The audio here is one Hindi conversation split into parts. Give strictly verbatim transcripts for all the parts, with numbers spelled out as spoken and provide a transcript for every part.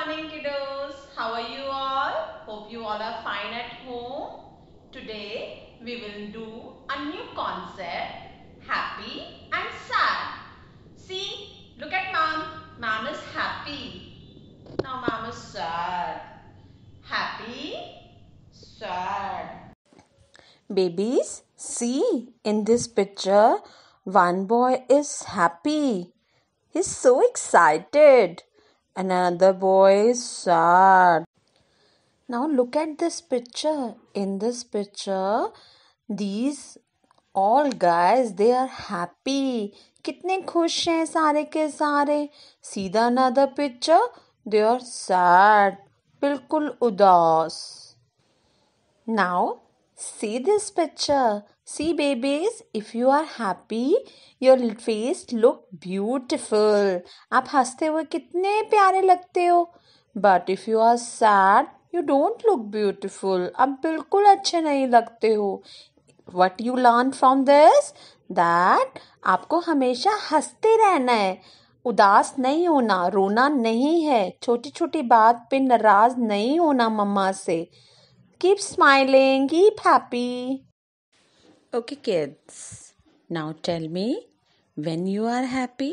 morning, kiddos. How are you all? Hope you all are fine at home. Today we will do a new concept, happy and sad. See, look at mom. Mom is happy. Now mom is sad. Happy, sad. Babies, see in this picture, one boy is happy. He's so excited. And another boy is sad. Now look at this picture. In this picture, these all guys, they are happy. कितने खुश हैं सारे के सारे. See the another picture, they are sad. बिल्कुल उदास. Now see this picture. See babies, if you are happy, your face look beautiful. आप हंसते हुए कितने प्यारे लगते हो. But if you are sad, you don't look beautiful. आप बिल्कुल अच्छे नहीं लगते हो. What you learn from this? That आपको हमेशा हंसते रहना है. उदास नहीं होना, रोना नहीं है. छोटी छोटी बात पे नाराज नहीं होना मम्मा से. Keep smiling, keep happy. Okay kids, now tell me, when you are happy?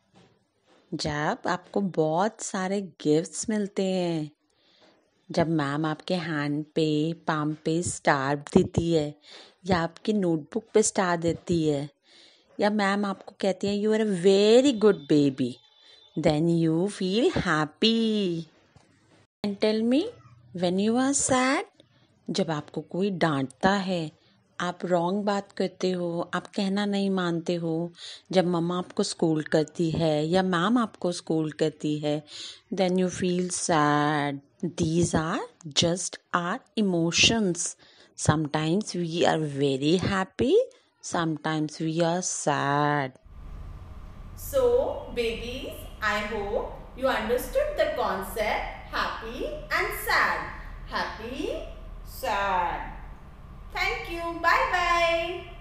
जब आपको बहुत सारे गिफ्ट्स मिलते हैं, जब मैम आपके हैंड पे, पाम पे स्टार देती है, या आपकी नोटबुक पे स्टार देती है, या मैम आपको कहती है you are a very good baby, then you feel happy. And tell me, when you are sad? जब आपको कोई डांटता है, आप रॉन्ग बात करते हो, आप कहना नहीं मानते हो, जब मम्मा आपको स्कोल्ड करती है या मैम आपको स्कोल्ड करती है, then you feel sad. These are just are emotions. Sometimes we are very happy, sometimes we are sad. So, babies, I hope you understood the concept happy and sad. Happy, sad. Thank you. Bye bye.